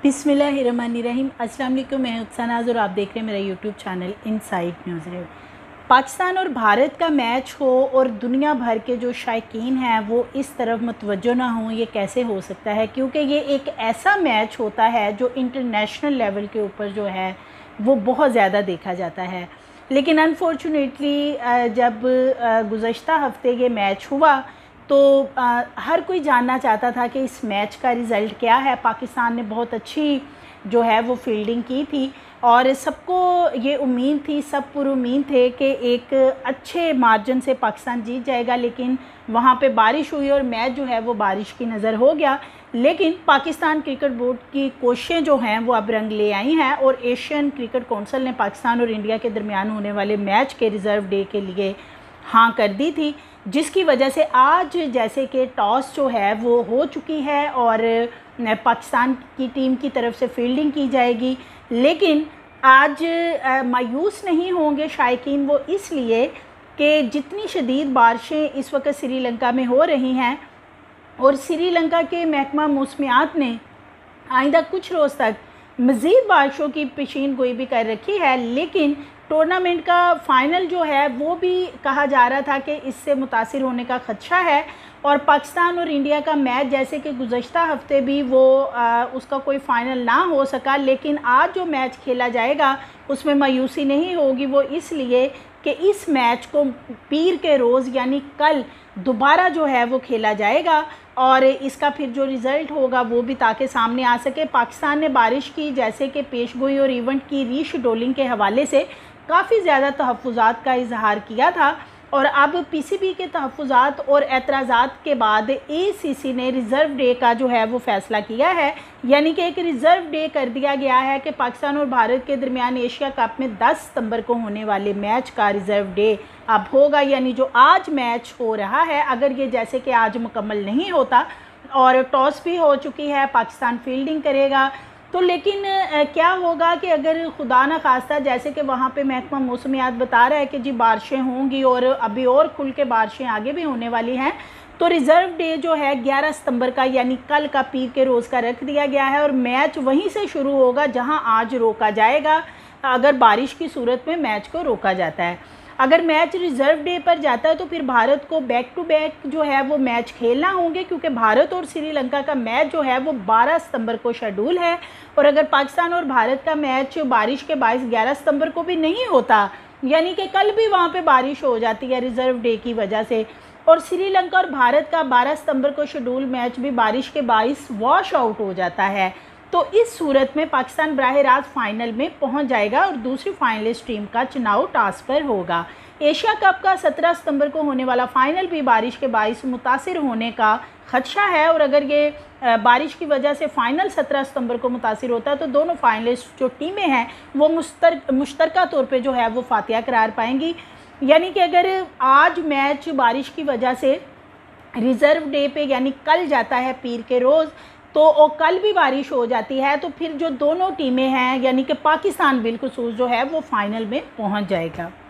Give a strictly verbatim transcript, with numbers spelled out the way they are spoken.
बिस्मिल्लाहिर्रहमानिर्रहीम। अस्सलाम वालेकुम। मैं उत्सानाज़ और आप देख रहे हैं मेरा YouTube channel inside news. Pakistan और भारत का मैच हो और दुनिया भर के जो शायकीन हैं वो इस तरफ मुतवज्जो ना हों, ये कैसे हो सकता है? क्योंकि ये एक ऐसा मैच होता है जो इंटरनेशनल लेवल के ऊपर जो है वो बहुत ज़्यादा देखा जाता है। लेकिन अनफॉर्चुनेटली जब गुज़श्ता हफ्ते ये मैच हुआ तो आ, हर कोई जानना चाहता था कि इस मैच का रिज़ल्ट क्या है। पाकिस्तान ने बहुत अच्छी जो है वो फील्डिंग की थी और सबको ये उम्मीद थी, सब पुरुमीद थे कि एक अच्छे मार्जिन से पाकिस्तान जीत जाएगा। लेकिन वहाँ पे बारिश हुई और मैच जो है वो बारिश की नज़र हो गया। लेकिन पाकिस्तान क्रिकेट बोर्ड की कोशिशें जो हैं वो अब रंग ले आई हैं और एशियन क्रिकेट कौंसिल ने पाकिस्तान और इंडिया के दरमियान होने वाले मैच के रिज़र्व डे के लिए हाँ कर दी थी, जिसकी वजह से आज जैसे कि टॉस जो है वो हो चुकी है और पाकिस्तान की टीम की तरफ से फील्डिंग की जाएगी। लेकिन आज मायूस नहीं होंगे शायकीन वो इसलिए कि जितनी शदीद बारिशें इस वक्त श्रीलंका में हो रही हैं और श्रीलंका के महकमा मौसमियात ने आइंदा कुछ रोज़ तक मज़ीद बारिशों की पेशीन गोई भी कर रखी है। लेकिन टूर्नामेंट का फ़ाइनल जो है वो भी कहा जा रहा था कि इससे मुतासिर होने का ख़दशा है और पाकिस्तान और इंडिया का मैच जैसे कि गुज़श्ता हफ्ते भी वो आ, उसका कोई फ़ाइनल ना हो सका। लेकिन आज जो मैच खेला जाएगा उसमें मायूसी नहीं होगी, वो इसलिए कि इस मैच को पीर के रोज़ यानी कल दोबारा जो है वो खेला जाएगा और इसका फिर जो रिज़ल्ट होगा वो भी ताकि सामने आ सके। पाकिस्तान ने बारिश की जैसे कि पेशगोई और इवेंट की रीशेड्यूलिंग के हवाले से काफ़ी ज़्यादा तहफ़्फ़ुज़ात का इजहार किया था और अब पीसीबी के तहफ़्फ़ुज़ात और एतराज़ात के बाद एसीसी ने रिज़र्व डे का जो है वो फ़ैसला किया है, यानी कि एक रिज़र्व डे कर दिया गया है कि पाकिस्तान और भारत के दरमियान एशिया कप में दस सितंबर को होने वाले मैच का रिज़र्व डे अब होगा। यानी जो आज मैच हो रहा है, अगर ये जैसे कि आज मुकम्मल नहीं होता और टॉस भी हो चुकी है, पाकिस्तान फील्डिंग करेगा तो लेकिन क्या होगा कि अगर खुदा न खास्ता जैसे कि वहाँ पे महकमा मौसमियात बता रहा है कि जी बारिशें होंगी और अभी और खुल के बारिशें आगे भी होने वाली हैं, तो रिज़र्व डे जो है ग्यारह सितंबर का यानी कल का पीर के रोज़ का रख दिया गया है और मैच वहीं से शुरू होगा जहां आज रोका जाएगा अगर बारिश की सूरत में मैच को रोका जाता है। अगर मैच रिज़र्व डे पर जाता है तो फिर भारत को बैक टू बैक जो है वो मैच खेलना होंगे, क्योंकि भारत और श्रीलंका का मैच जो है वो बारह सितंबर को शेड्यूल है और अगर पाकिस्तान और भारत का मैच बारिश के बाईस ग्यारह सितंबर को भी नहीं होता, यानी कि कल भी वहाँ पे बारिश हो जाती है रिज़र्व डे की वजह से और श्रीलंका और भारत का बारह सितंबर को शेड्यूल मैच भी बारिश के बाईस वॉश आउट हो जाता है, तो इस सूरत में पाकिस्तान बराह रास्त फाइनल में पहुंच जाएगा और दूसरी फाइनलिस्ट टीम का चुनाव टॉस पर होगा। एशिया कप का सत्रह सितंबर को होने वाला फाइनल भी बारिश के बाईस मुतासिर होने का खदशा है और अगर ये बारिश की वजह से फ़ाइनल सत्रह सितंबर को मुतासिर होता है तो दोनों फाइनलिस्ट जो टीमें हैं वो मुश्तर मुश्तरका तौर पे जो है वो फातिहा करार पाएंगी। यानी कि अगर आज मैच बारिश की वजह से रिज़र्व डे पे यानी कल जाता है पीर के रोज़ तो और कल भी बारिश हो जाती है तो फिर जो दोनों टीमें हैं यानी कि पाकिस्तान बिलखुसूस जो है वो फाइनल में पहुंच जाएगा।